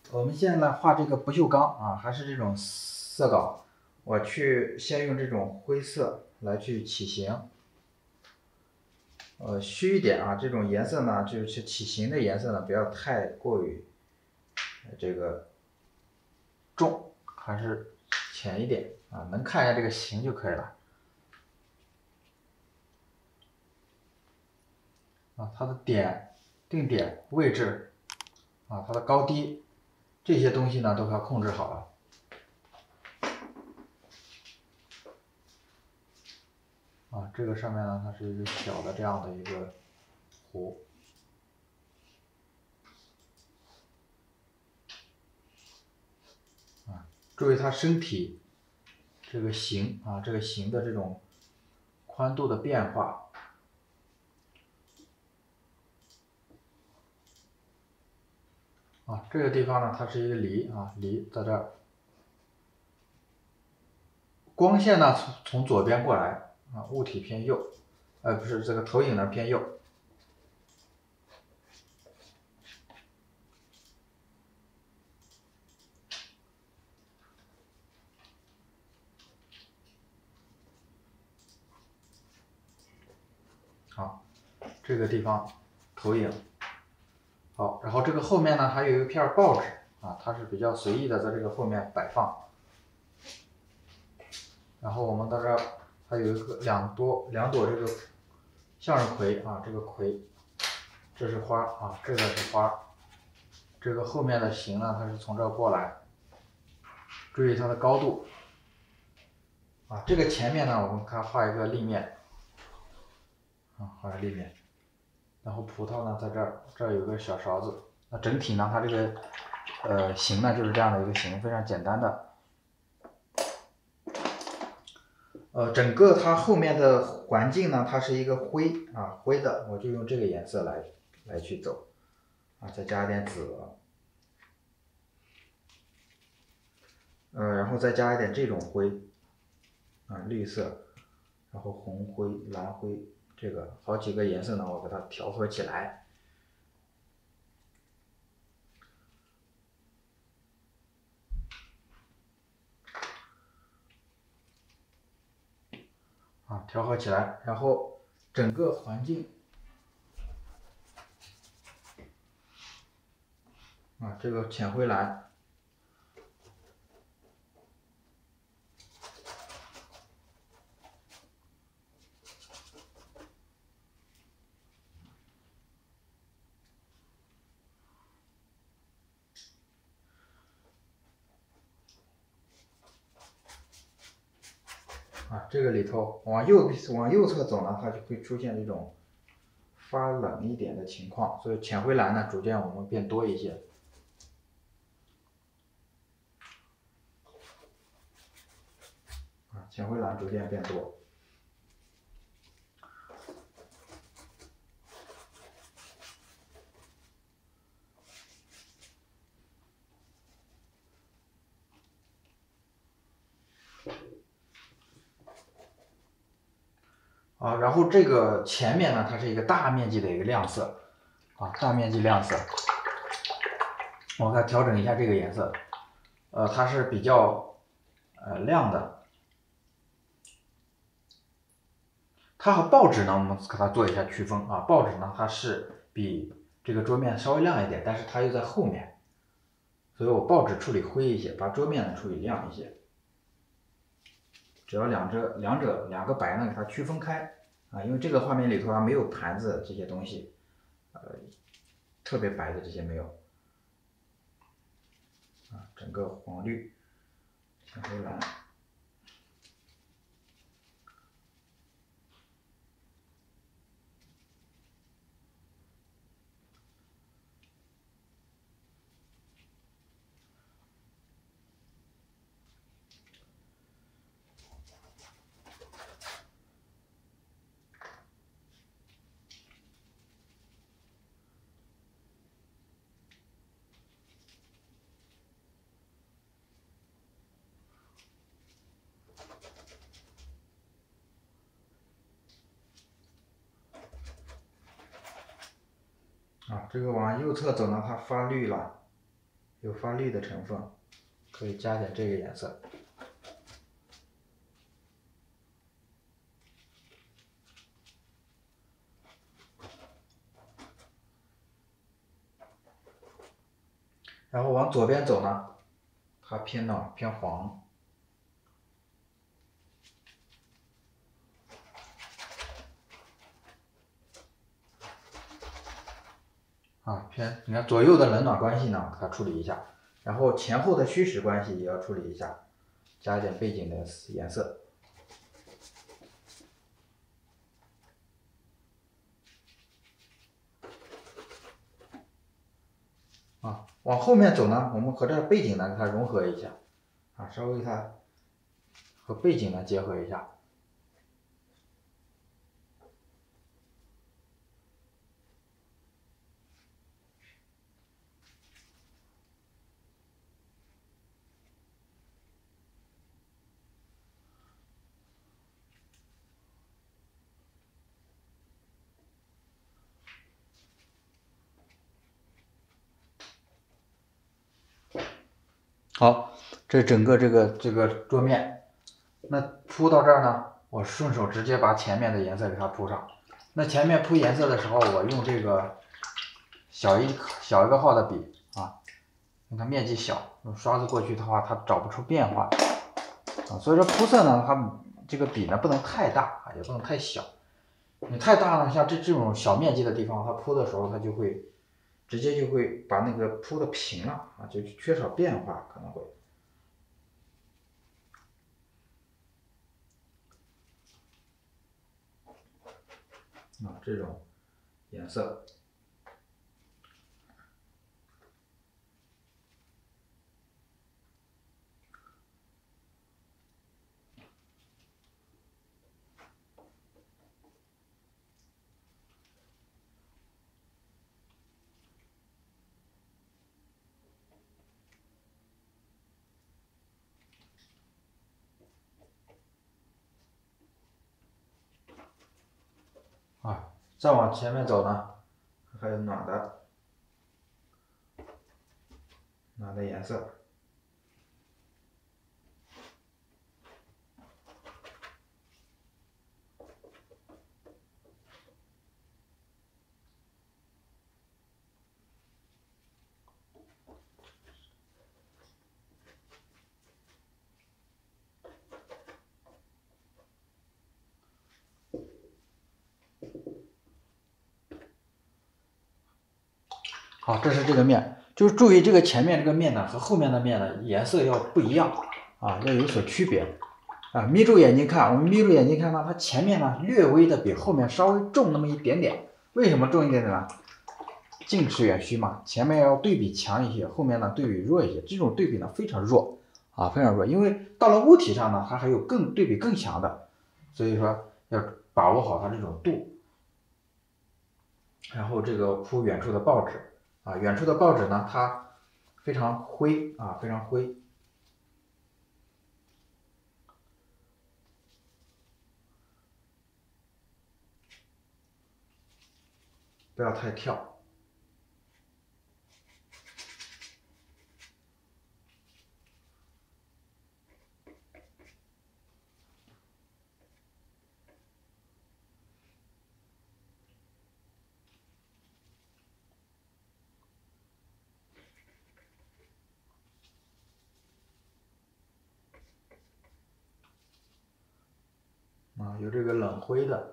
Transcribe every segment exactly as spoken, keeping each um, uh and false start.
我们现在呢画这个不锈钢啊，还是这种色稿，我去先用这种灰色来去起形，呃，虚一点啊，这种颜色呢，就是起形的颜色呢，不要太过于这个重，还是浅一点啊，能看一下这个形就可以了。啊，它的点、定点、位置，啊，它的高低，这些东西呢都要控制好了。啊，这个上面呢，它是一个小的这样的一个弧。啊，注意它身体这个形啊，这个形的这种宽度的变化。啊，这个地方呢，它是一个梨啊，梨在这儿。光线呢从从左边过来啊，物体偏右，呃，不是这个投影呢偏右。好，这个地方投影。好，然后这个后面呢还有一片报纸啊，它是比较随意的在这个后面摆放。然后我们到这儿还有一个两朵两朵这个向日葵啊，这个葵，这是花啊，这个是花，这个后面的形呢，它是从这儿过来，注意它的高度啊，这个前面呢，我们看画一个立面啊，画个立面，然后葡萄呢在这儿，这儿有个小勺子，那整体呢，它这个呃形呢就是这样的一个形，非常简单的。呃，整个它后面的环境呢，它是一个灰啊，灰的，我就用这个颜色来来去走，啊，再加一点紫，呃，然后再加一点这种灰，啊，绿色，然后红灰、蓝灰，这个好几个颜色呢，我把它调和起来。啊，调和起来，然后整个环境。啊，这个浅灰蓝，啊，这个里头往右往右侧走呢，它就会出现这种发冷一点的情况，所以浅灰蓝呢，逐渐我们变多一些。啊，浅灰蓝逐渐变多。啊，然后这个前面呢，它是一个大面积的一个亮色，啊，大面积亮色。我看调整一下这个颜色，呃，它是比较呃亮的。它和报纸呢，我们给它做一下区分啊。报纸呢，它是比这个桌面稍微亮一点，但是它又在后面，所以我报纸处理灰一些，把桌面呢处理亮一些。只要两者两者两个白呢给它区分开啊，因为这个画面里头啊没有盘子这些东西，呃，特别白的这些没有。啊，整个黄绿、浅灰蓝。啊，这个往右侧走呢，它发绿了。 有发绿的成分，可以加点这个颜色。然后往左边走呢，它偏呢偏黄。啊，偏你看左右的冷暖关系呢，它处理一下，然后前后的虚实关系也要处理一下，加一点背景的颜色。啊，往后面走呢，我们和这背景呢，它融合一下，啊，稍微它和背景呢结合一下。好，这整个这个这个桌面，那铺到这儿呢，我顺手直接把前面的颜色给它铺上。那前面铺颜色的时候，我用这个小一小一个号的笔啊，因为它面积小，用刷子过去的话，它找不出变化啊。所以说铺色呢，它这个笔呢不能太大啊，也不能太小。你太大了，像这这种小面积的地方，它铺的时候它就会直接就会把那个铺的平了啊，就缺少变化可能会。啊，这种颜色。啊，再往前面走呢，还有暖的，暖的颜色。好，这是这个面，就是注意这个前面这个面呢和后面的面呢颜色要不一样啊，要有所区别啊。眯住眼睛看，我们眯住眼睛看到它前面呢略微的比后面稍微重那么一点点，为什么重一点点呢？近视远虚嘛，前面要对比强一些，后面呢对比弱一些，这种对比呢非常弱啊，非常弱，因为到了物体上呢，它还有更对比更强的，所以说要把握好它这种度。然后这个铺远处的报纸。啊，远处的报纸呢，它非常灰啊，非常灰，不要太跳。啊，有这个冷灰的。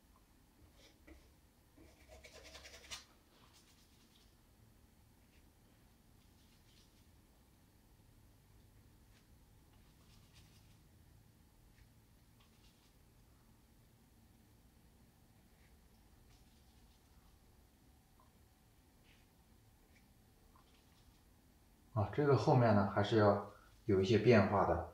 啊，这个后面呢还是要有一些变化的。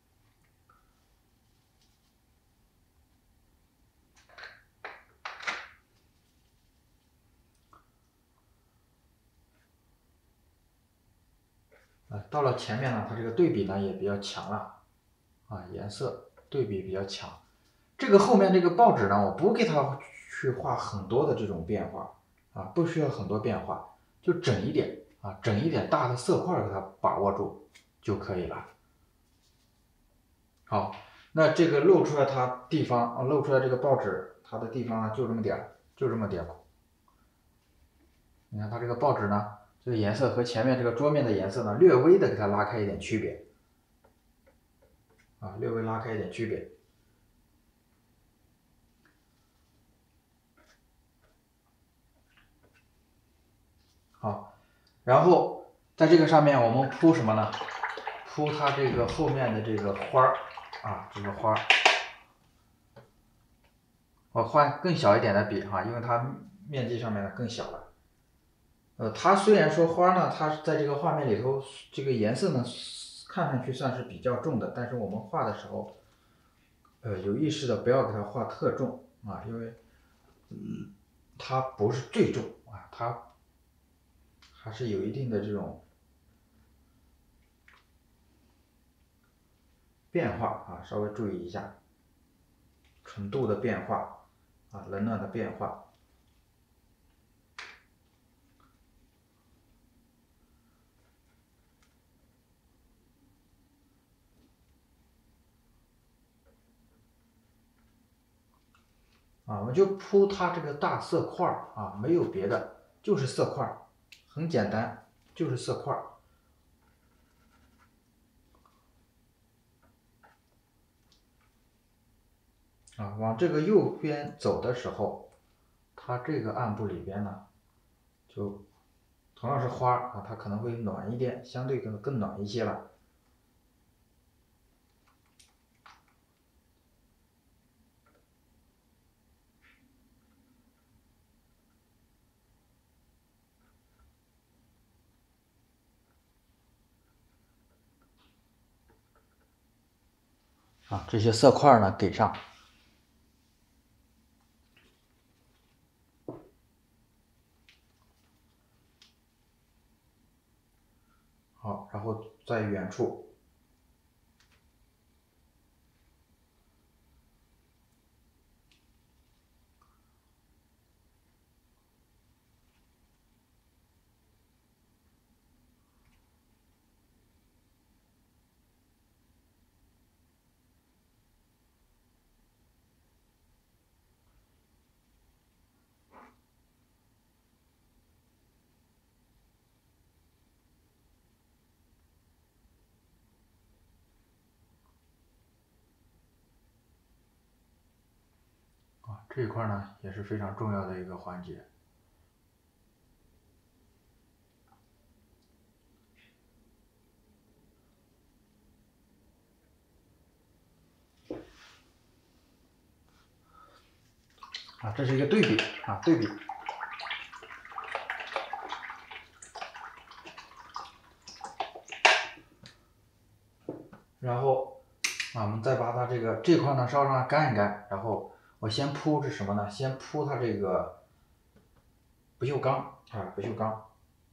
啊，到了前面呢，它这个对比呢也比较强了，啊，颜色对比比较强。这个后面这个报纸呢，我不给它去画很多的这种变化，啊，不需要很多变化，就整一点啊，整一点大的色块给它把握住就可以了。好，那这个露出来它地方啊，露出来这个报纸它的地方呢就这么点儿，就这么点儿。你看它这个报纸呢，这个颜色和前面这个桌面的颜色呢，略微的给它拉开一点区别，啊，略微拉开一点区别。好，然后在这个上面我们铺什么呢？铺它这个后面的这个花儿啊，这个花儿。我换更小一点的笔哈，因为它面积上面呢更小了。呃，它虽然说花呢，它在这个画面里头，这个颜色呢看上去算是比较重的，但是我们画的时候，呃，有意识的不要给它画特重啊，因为，嗯，它不是最重啊，它还是有一定的这种变化啊，稍微注意一下纯度的变化啊，冷暖的变化。啊，我们就铺它这个大色块儿啊，没有别的，就是色块儿，很简单，就是色块儿。啊，往这个右边走的时候，它这个暗部里边呢，就同样是花啊，它可能会暖一点，相对更更暖一些了。啊，这些色块呢给上。好，然后在远处。啊，这一块呢也是非常重要的一个环节。啊，这是一个对比啊，对比。然后啊，我们再把它这个这块呢稍让它干一干，然后我先铺是什么呢？先铺它这个不锈钢啊，不锈钢。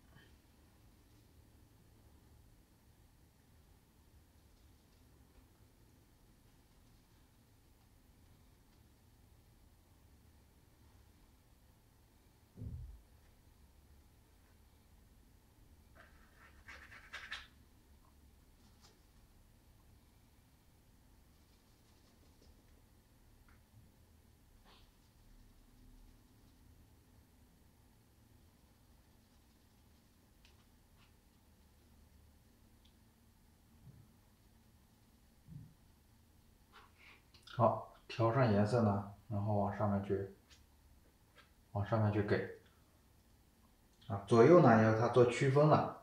好，调上颜色呢，然后往上面去，往上面去给，啊，左右呢要它做区分了，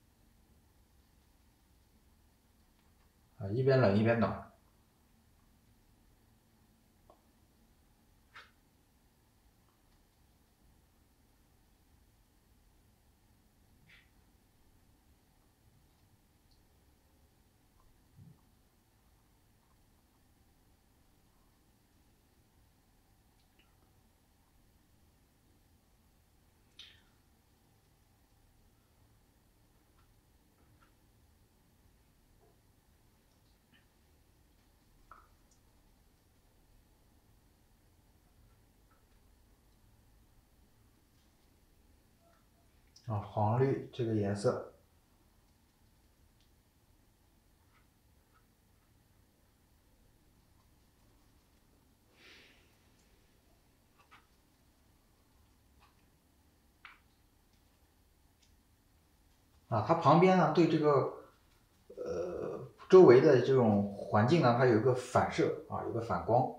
啊，一边冷一边暖。 啊，黄绿这个颜色。啊，它旁边呢对这个呃周围的这种环境呢，它有一个反射啊，有个反光。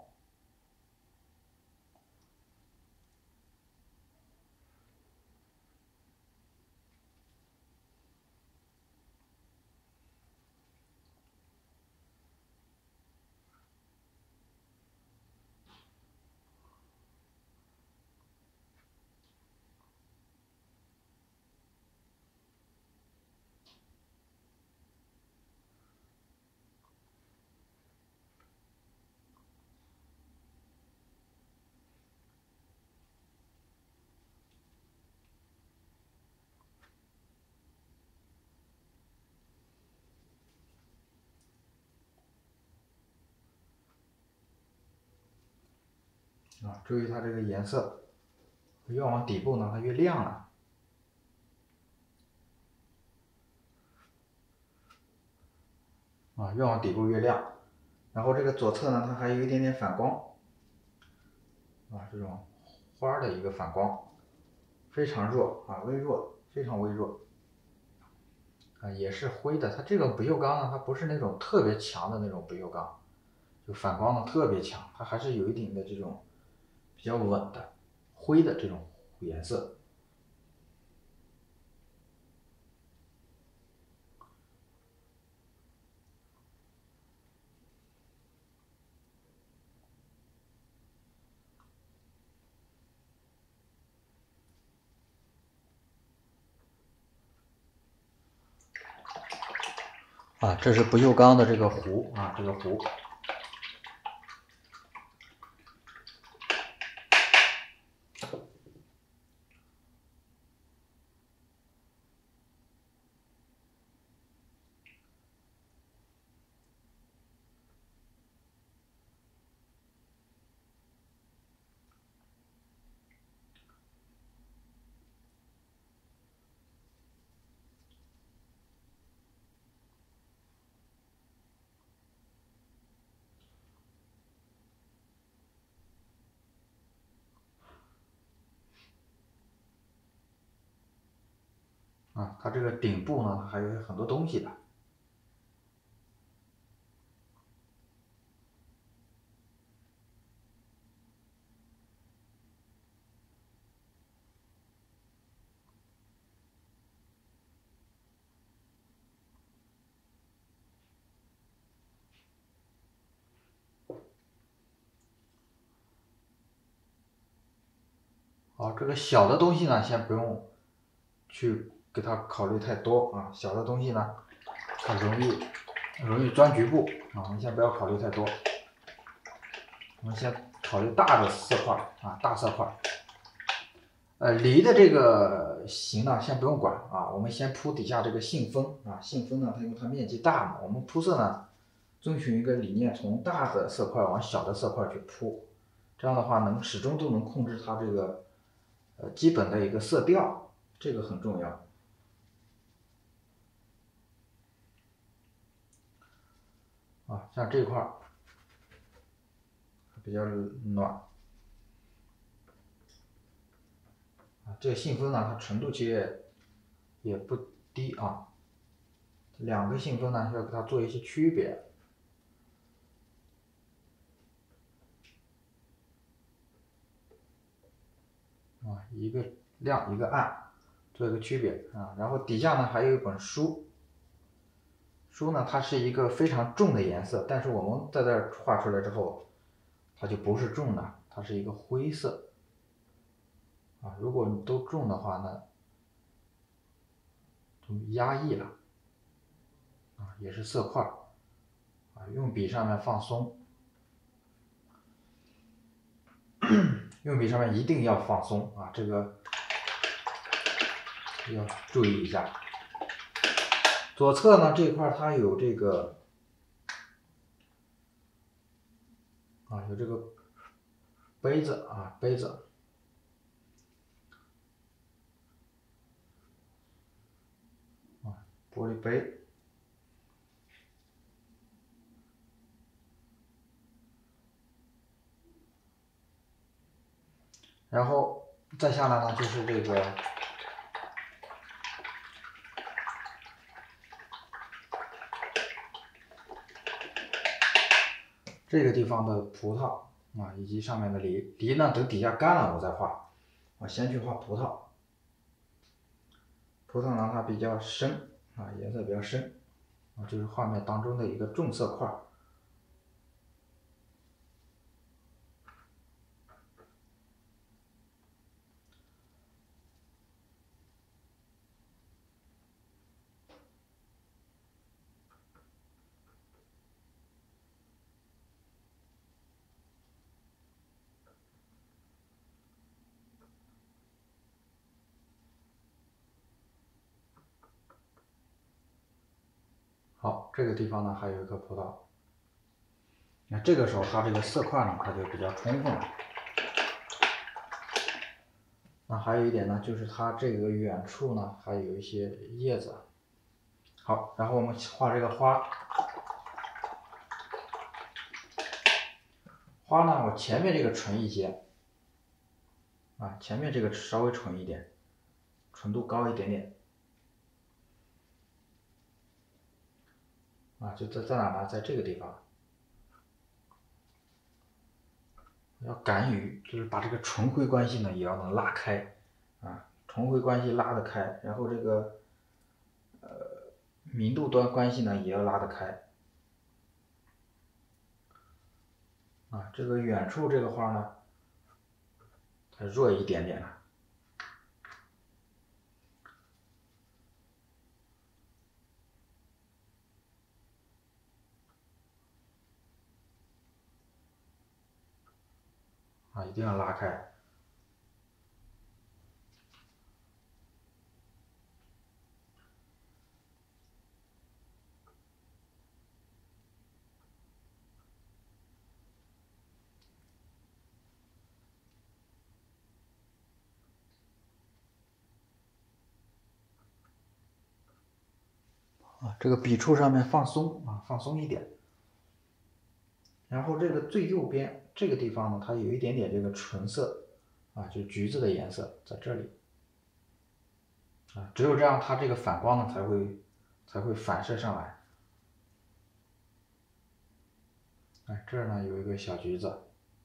啊，注意它这个颜色，越往底部呢，它越亮了。啊，越往底部越亮。然后这个左侧呢，它还有一点点反光。啊，这种花的一个反光，非常弱啊，微弱，非常微弱。啊，也是灰的。它这个不锈钢呢，它不是那种特别强的那种不锈钢，就反光的特别强，它还是有一定的这种比较稳的灰的这种颜色。啊，这是不锈钢的这个壶啊，这个壶。啊，它这个顶部呢，它还有很多东西的。好，这个小的东西呢，先不用去给它考虑太多啊，小的东西呢，它容易容易钻局部啊，我们先不要考虑太多，我们先考虑大的色块啊，大色块。呃，梨的这个形呢，先不用管啊，我们先铺底下这个信封啊，信封呢，它因为它面积大嘛，我们铺色呢，遵循一个理念，从大的色块往小的色块去铺，这样的话能始终都能控制它这个呃基本的一个色调，这个很重要。啊，像这块儿比较暖。啊，这个信封呢，它纯度其实也不低啊。两个信封呢，要给它做一些区别。啊，一个亮一个暗，做一个区别啊。然后底下呢还有一本书，书呢它是一个非常重的颜色，但是我们在这儿画出来之后，它就不是重的，它是一个灰色。啊，如果你都重的话呢，就压抑了。啊，也是色块。啊，用笔上面放松。用笔上面一定要放松啊，这个要注意一下。左侧呢这块它有这个啊，有这个杯子啊，杯子。 玻璃杯。然后再下来呢，就是这个这个地方的葡萄啊，以及上面的梨。梨呢，等底下干了我再画。我先去画葡萄。葡萄呢，它比较深啊，颜色比较深啊，就是画面当中的一个重色块。好，这个地方呢还有一颗葡萄。那这个时候它这个色块呢，它就比较充分了。那还有一点呢，就是它这个远处呢还有一些叶子。好，然后我们画这个花。花呢，我前面这个纯一些，啊，前面这个稍微纯一点，纯度高一点点。啊，就在在哪呢？在这个地方。要敢于，就是把这个纯灰关系呢也要能拉开，啊，纯灰关系拉得开，然后这个呃明度端关系呢也要拉得开。啊，这个远处这个花呢，它弱一点点了。啊，一定要拉开。啊，这个笔触上面放松啊，放松一点。然后这个最右边这个地方呢，它有一点点这个纯色，啊，就是橘子的颜色在这里。啊，只有这样，它这个反光呢才会才会反射上来。哎，这儿呢有一个小橘子。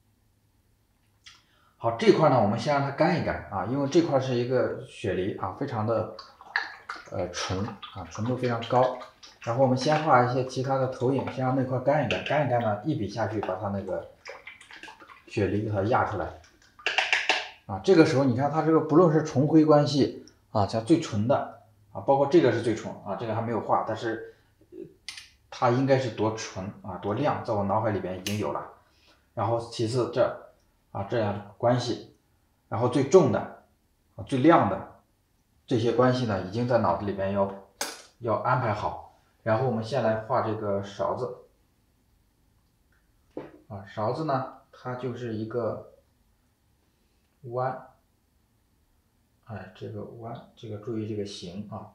好，这块呢我们先让它干一干啊，因为这块是一个雪梨啊，非常的呃纯啊，纯度非常高。然后我们先画一些其他的投影，先让那块干一干，干一干呢，一笔下去把它那个雪梨给它压出来。啊，这个时候你看它这个不论是重灰关系啊，像最纯的啊，包括这个是最纯啊，这个还没有画，但是它应该是多纯啊，多亮，在我脑海里边已经有了。然后其次这啊这样的关系，然后最重的啊最亮的这些关系呢，已经在脑子里边要要安排好。然后我们先来画这个勺子啊，勺子呢，它就是一个弯，哎，这个弯，这个注意这个形啊。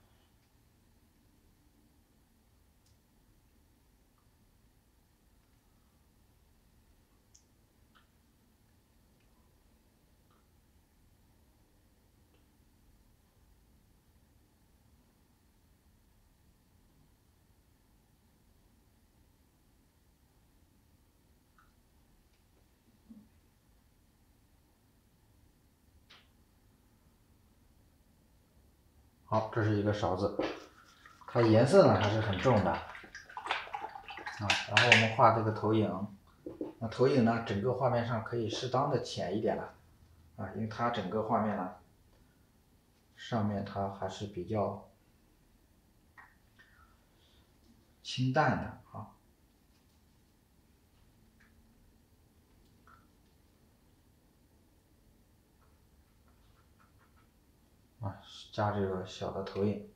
好，这是一个勺子，它颜色呢还是很重的啊。然后我们画这个投影，那投影呢，整个画面上可以适当的浅一点了啊，因为它整个画面呢，上面它还是比较清淡的啊。啊，加这个小的投影。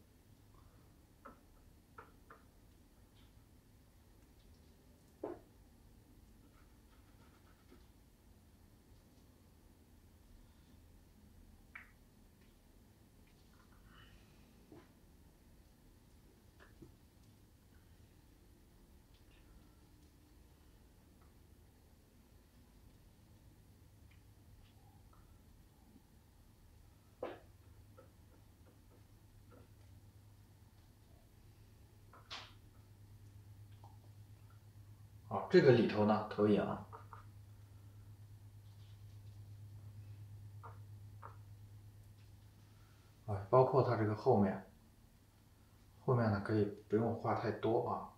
这个里头呢投影，啊，包括它这个后面，后面呢可以不用画太多啊。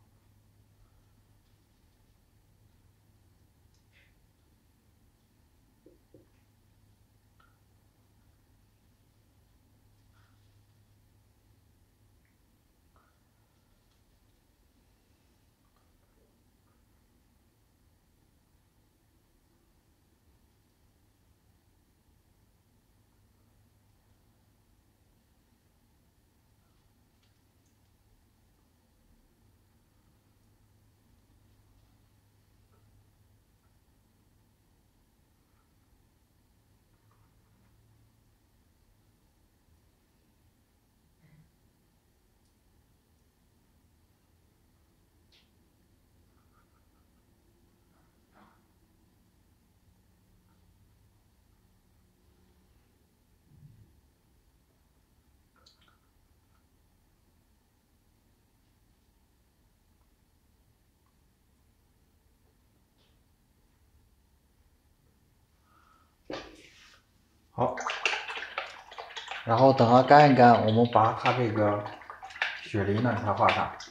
好，然后等它干一干，我们把它这个雪梨呢给它画上。